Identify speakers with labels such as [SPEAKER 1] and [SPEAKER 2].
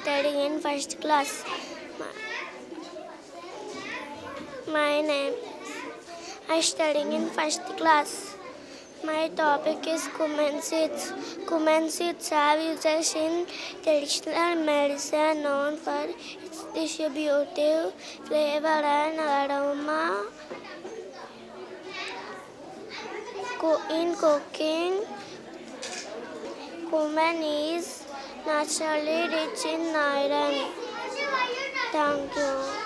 [SPEAKER 1] studying in first class. My name. I studying in first class. My topic is cumin seeds. Cumin seeds have uses in traditional medicine known for its distributive flavor and aroma. In cooking, cumin is naturally rich in iron. Thank you.